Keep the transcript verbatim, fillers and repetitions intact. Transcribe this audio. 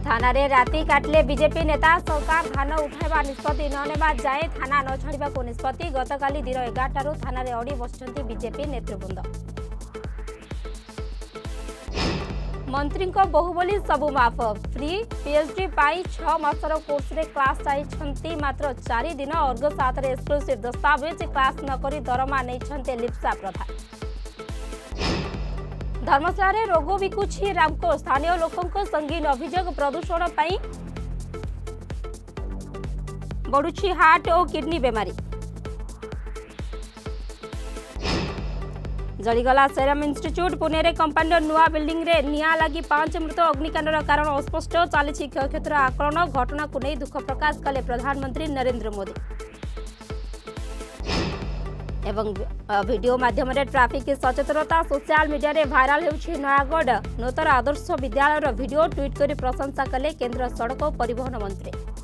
थाना रे राति काटले बीजेपी नेता सरकार धान उठाइबा निष्पत्ति न नेबा जाए थाना न छाड़िबा को निष्पत्ति गतकाली दिन एगारटा रु थाना रे अड़ी बसचंती बीजेपी नेतृवृंद। मंत्री को बहु बोली सबु माफ फ्री पीएचडी पाई छह मासर कोर्स रे क्लास जाइछंती मात्र चार दिन अर्ग सात रे एक्सक्लूसिव दस्तावेज क्लास न करी दरमा नैछंते लिप्सा प्रथा। धर्मशाला रे रोग बिकुछि रामको स्थानीय लोकों संगीन अभियोग प्रदूषण पाई बढ़ुछि हार्ट और किडनी बेमारी। जलीगला सेरम इंस्टीट्यूट पुणे रे कंपाउंडर नुआ बिल्डिंग रे निया लगी पांच मृत अग्निकांडर कारण अस्पष्ट चली क्षयक्षतिर आकलन घटना को नहीं दुख प्रकाश कले प्रधानमंत्री नरेंद्र मोदी। एवं वीडियो माध्यम ट्रैफिक सचेतनता सोशल मीडिया रे भाइराल होउछि नयागढ़ नूतन आदर्श विद्यालय वीडियो ट्वीट कर प्रशंसा कले केंद्र सड़क और परिवहन मंत्री।